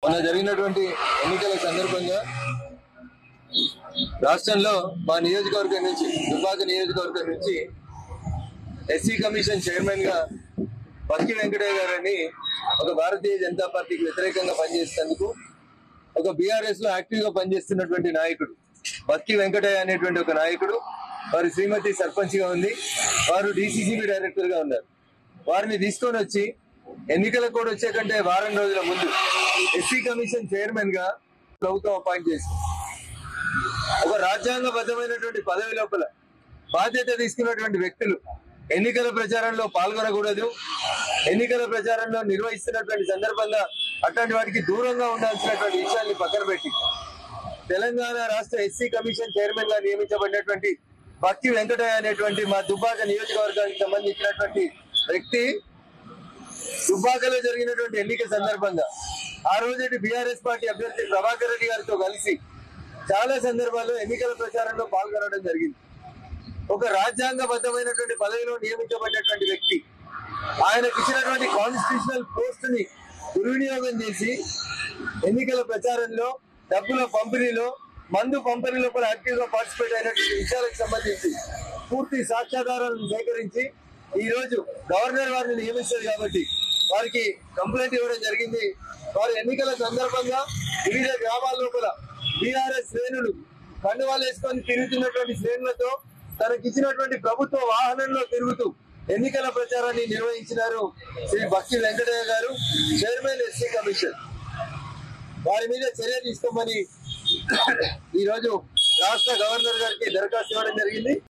మొన్న జరిగినటువంటి ఎన్నికల సందర్భంగా రాష్ట్రంలో మా నియోజకవర్గం నుంచి దుబ్బాక నియోజకవర్గం నుంచి ఎస్సీ కమిషన్ చైర్మన్ గా బక్కి వెంకటయ్య గారని ఒక భారతీయ జనతా పార్టీకి వ్యతిరేకంగా పనిచేసేందుకు ఒక బీఆర్ఎస్ లో యాక్టివ్ గా పనిచేస్తున్నటువంటి నాయకుడు బక్కి వెంకటయ్య అనేటువంటి ఒక నాయకుడు, వారి శ్రీమతి సర్పంచ్ గా ఉంది, వారు డీసీసీబీ డైరెక్టర్ గా ఉన్నారు. వారిని తీసుకొని వచ్చి ఎన్నికల కోడ్ వచ్చే కంటే వారం రోజుల ముందు ఎస్సీ కమిషన్ చైర్మన్ గా ప్రభుత్వం అపాయింట్ చేసింది. ఒక రాజ్యాంగబద్ధమైనటువంటి పదవి లోపల బాధ్యత తీసుకున్నటువంటి వ్యక్తులు ఎన్నికల ప్రచారంలో పాల్గొనకూడదు, ఎన్నికల ప్రచారంలో నిర్వహిస్తున్నటువంటి సందర్భంగా అట్లాంటి వాటికి దూరంగా ఉండాల్సినటువంటి విషయాన్ని పక్కన పెట్టి తెలంగాణ రాష్ట్ర ఎస్సీ కమిషన్ చైర్మన్ గా నియమించబడినటువంటి బక్కి వెంకటయ్య అనేటువంటి మా దుబ్బాక నియోజకవర్గానికి సంబంధించినటువంటి వ్యక్తి దుబ్బాకలో జరిగినటువంటి ఎన్నిక సందర్భంగా ఆ రోజు బీఆర్ఎస్ పార్టీ అభ్యర్థి ప్రభాకర్ రెడ్డి గారితో కలిసి చాలా సందర్భాల్లో ఎన్నికల ప్రచారంలో పాల్గొనడం జరిగింది. ఒక రాజ్యాంగబద్ధమైనటువంటి పదవిలో నియమించబడినటువంటి వ్యక్తి ఆయనకు ఇచ్చినటువంటి కాన్స్టిట్యూషనల్ పోస్ట్ ని దుర్వినియోగం చేసి ఎన్నికల ప్రచారంలో డబ్బుల పంపిణీలో మందు పంపిణీ లోపల యాక్టివ్ గా పార్టిసిపేట్ అయినటువంటి విషయాలకు సంబంధించి పూర్తి సాక్ష్యాధారాలను సేకరించి ఈ రోజు గవర్నర్ వారిని నియమిస్తారు కాబట్టి వారికి కంప్లైంట్ ఇవ్వడం జరిగింది. వారు ఎన్నికల సందర్భంగా వివిధ గ్రామాల లోపల బీఆర్ఎస్ శ్రేణులు కండువాలు వేసుకొని తిరుగుతున్నటువంటి శ్రేణులతో తనకిచ్చినటువంటి ప్రభుత్వ వాహనంలో తిరుగుతూ ఎన్నికల ప్రచారాన్ని నిర్వహించినారు శ్రీ బక్కి వెంకటయ్య గారు, చైర్మన్ ఎస్సీ కమిషన్. వారి మీద చర్య తీసుకోమని ఈ రోజు రాష్ట్ర గవర్నర్ గారికి దరఖాస్తు ఇవ్వడం జరిగింది.